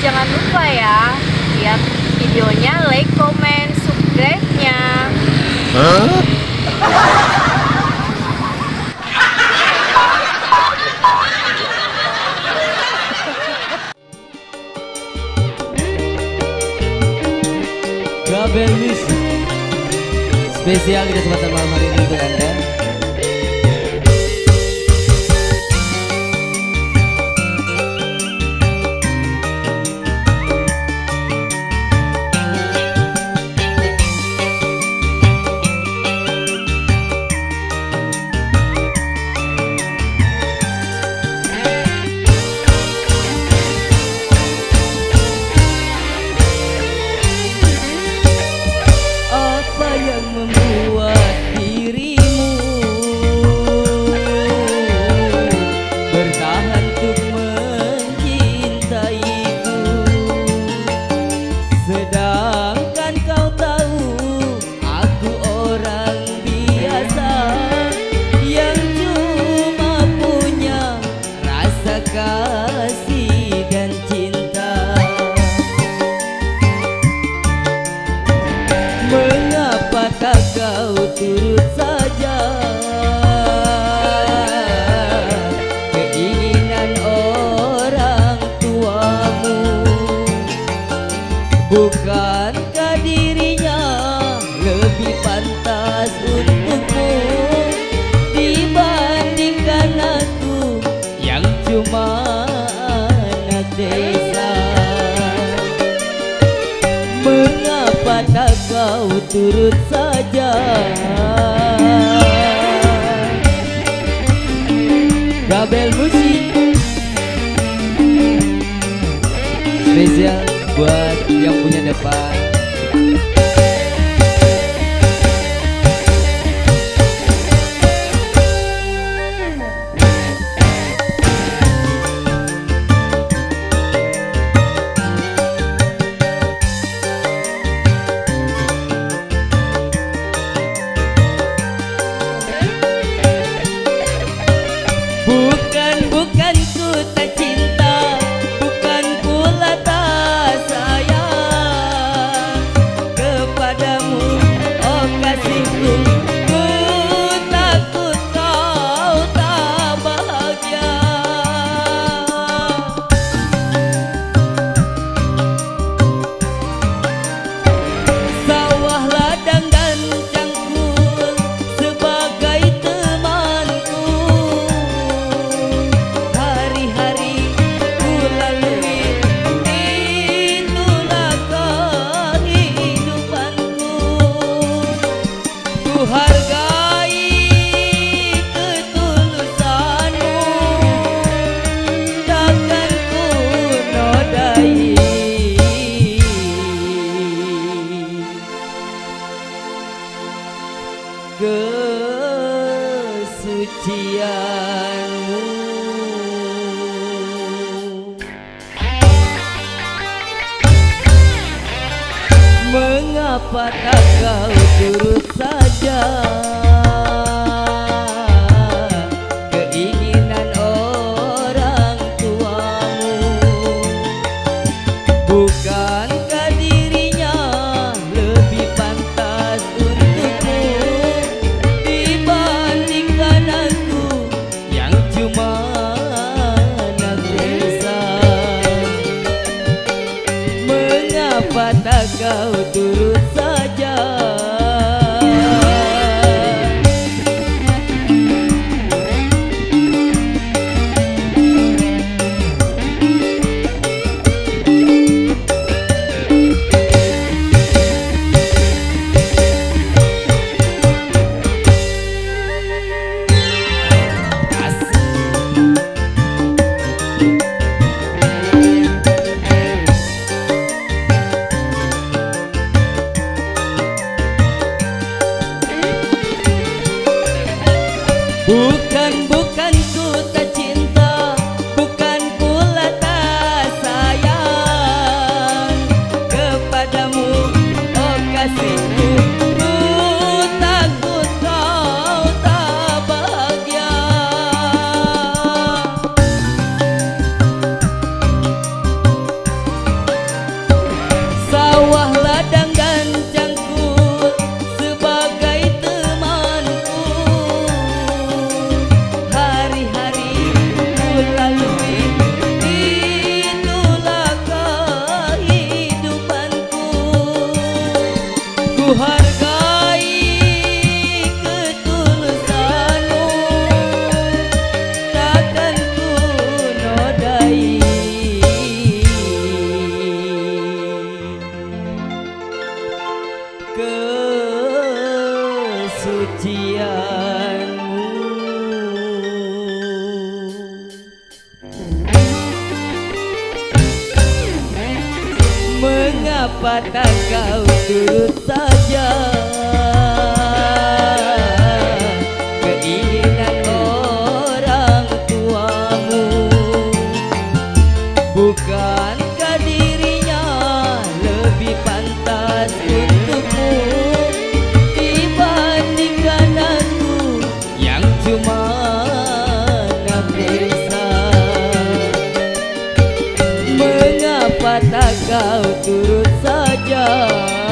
jangan lupa ya, lihat videonya, like, comment, subscribe-nya. Gabel Musik spesial di kesempatan malam hari ini untuk Anda. Kasih dan cinta, mengapakah kau turut saja keinginan orang tuamu? Bukankah dirinya lebih pantas untukmu dibandingkan aku yang cuma anak desa? Mengapa tak kau turut saja? Gabel Musik spesial buat yang punya depan. Bukan ku tak cinta, bukan pula tak sayang kepadamu, oh kasihku. Ku takut kau tak bahagia. Sawah ladang dan cangkul sebagai temanku, hargai ketulusanmu, takkan ku nodai kesucianmu. Mengapa tak kau turut saja keinginan orang tuamu? Bukankah dirinya lebih pantas untukmu dibandingkan aku yang cuma anak desa? Mengapa tak kau turut saja? Mengapa tak kau turut saja keinginan orang tuamu? Bukankah dirinya lebih pantas untukmu dibandingkan aku yang cuma desa? Mengapa tak kau turut saja